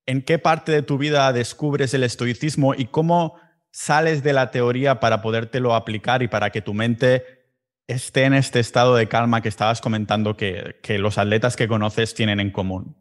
¿En qué parte de tu vida descubres el estoicismo y cómo sales de la teoría para podértelo aplicar y para que tu mente esté en este estado de calma que estabas comentando que los atletas que conoces tienen en común?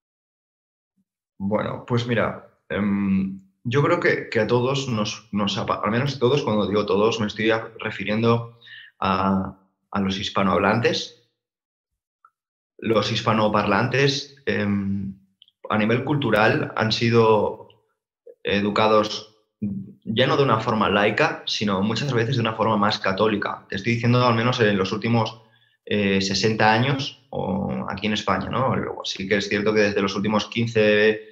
Bueno, pues mira, yo creo que a todos al menos todos, cuando digo todos, me estoy refiriendo a los hispanohablantes. Los hispanoparlantes, a nivel cultural, han sido educados ya no de una forma laica, sino muchas veces de una forma más católica. Te estoy diciendo al menos en los últimos 60 años o aquí en España, ¿no? Sí que es cierto que desde los últimos 15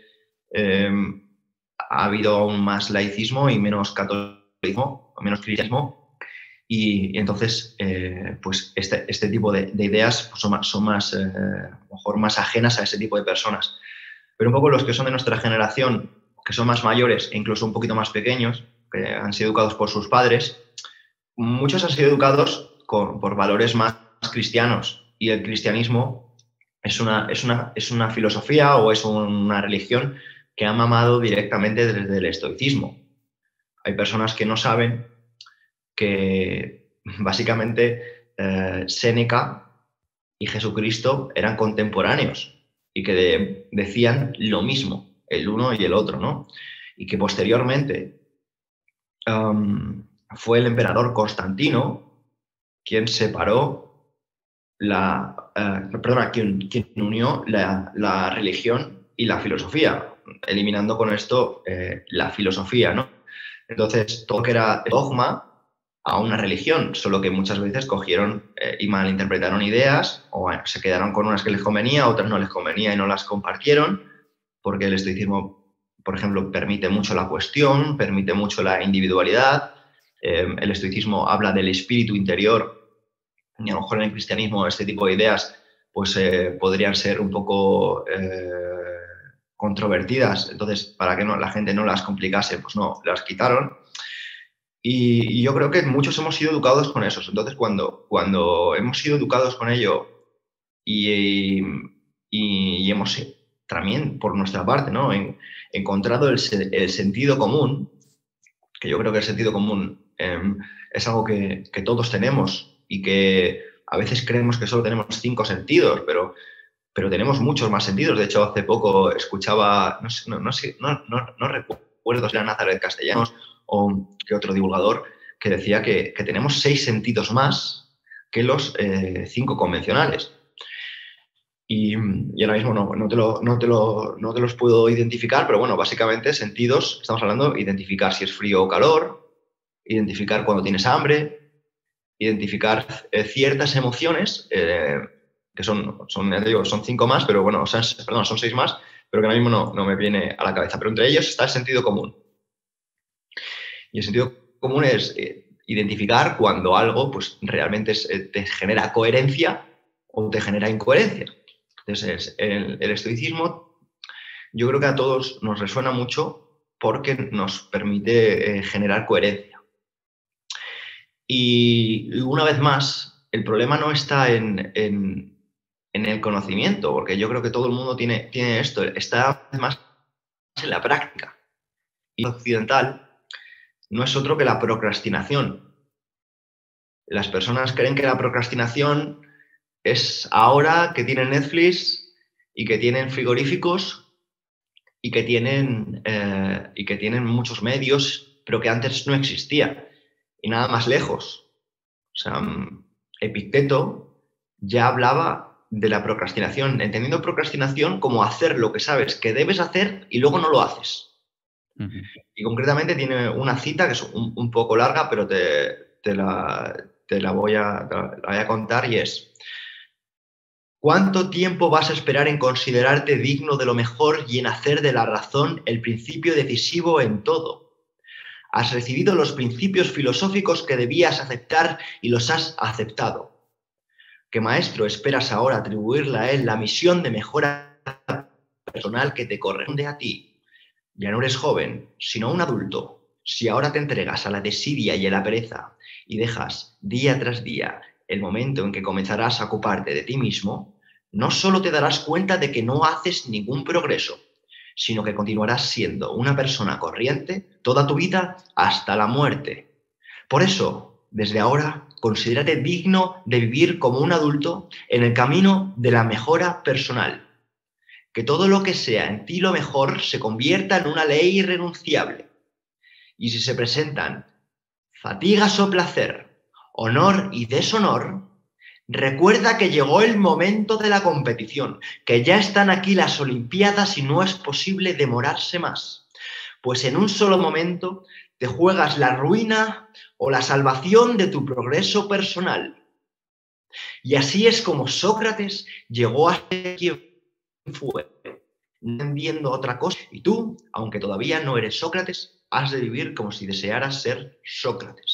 ha habido aún más laicismo y menos catolicismo, o menos cristianismo. Y entonces, pues este tipo de ideas pues son más, a lo mejor más ajenas a ese tipo de personas. Pero un poco los que son de nuestra generación, que son más mayores e incluso un poquito más pequeños, que han sido educados por sus padres, muchos han sido educados por valores más cristianos. Y el cristianismo es una filosofía o es una religión que ha mamado directamente desde el estoicismo. Hay personas que no saben que básicamente Séneca y Jesucristo eran contemporáneos y que decían lo mismo, el uno y el otro, ¿no? Y que posteriormente fue el emperador Constantino quien separó quien unió la religión y la filosofía, eliminando con esto la filosofía, ¿no? Entonces, todo que era dogma a una religión, solo que muchas veces cogieron y malinterpretaron ideas, o bueno, se quedaron con unas que les convenía, otras no les convenía y no las compartieron, porque el estoicismo, por ejemplo, permite mucho la cuestión, permite mucho la individualidad. El estoicismo habla del espíritu interior, y a lo mejor en el cristianismo este tipo de ideas pues podrían ser un poco controvertidas, entonces para que la gente no las complicase, pues no, las quitaron. Y yo creo que muchos hemos sido educados con eso. Entonces, cuando hemos sido educados con ello y hemos también, por nuestra parte, ¿no? encontrado el sentido común, que yo creo que el sentido común es algo que todos tenemos y que a veces creemos que solo tenemos 5 sentidos, pero tenemos muchos más sentidos. De hecho, hace poco escuchaba, no recuerdo si era Nazaret Castellanos o qué otro divulgador, que decía que tenemos 6 sentidos más que los 5 convencionales. Y ahora mismo no te los puedo identificar, pero bueno, básicamente sentidos, estamos hablando de identificar si es frío o calor, identificar cuando tienes hambre, identificar ciertas emociones, que son 5 más, pero bueno, son 6 más, pero que ahora mismo no me viene a la cabeza. Pero entre ellos está el sentido común. Y el sentido común es identificar cuando algo pues, realmente te genera coherencia o te genera incoherencia. Entonces, el estoicismo yo creo que a todos nos resuena mucho porque nos permite generar coherencia. Y una vez más, el problema no está en el conocimiento, porque yo creo que todo el mundo tiene esto, está más en la práctica. Y occidental no es otro que la procrastinación. Las personas creen que la procrastinación es ahora que tienen Netflix y que tienen frigoríficos y que tienen muchos medios, pero que antes no existía. Y nada más lejos. O sea, Epicteto ya hablaba de la procrastinación, entendiendo procrastinación como hacer lo que sabes que debes hacer y luego no lo haces. Uh-huh. Y concretamente tiene una cita que es un poco larga, pero te la voy a contar y es: ¿cuánto tiempo vas a esperar en considerarte digno de lo mejor y en hacer de la razón el principio decisivo en todo? Has recibido los principios filosóficos que debías aceptar y los has aceptado. ¿Qué maestro esperas ahora atribuirle a él la misión de mejora personal que te corresponde a ti? Ya no eres joven, sino un adulto. Si ahora te entregas a la desidia y a la pereza y dejas día tras día el momento en que comenzarás a ocuparte de ti mismo, no solo te darás cuenta de que no haces ningún progreso, sino que continuarás siendo una persona corriente toda tu vida hasta la muerte. Por eso, desde ahora, considérate digno de vivir como un adulto en el camino de la mejora personal. Que todo lo que sea en ti lo mejor se convierta en una ley irrenunciable. Y si se presentan fatigas o placer, honor y deshonor, recuerda que llegó el momento de la competición, que ya están aquí las Olimpiadas y no es posible demorarse más. Pues en un solo momento te juegas la ruina o la salvación de tu progreso personal. Y así es como Sócrates llegó a ser quien fue, no entendiendo otra cosa. Y tú, aunque todavía no eres Sócrates, has de vivir como si desearas ser Sócrates.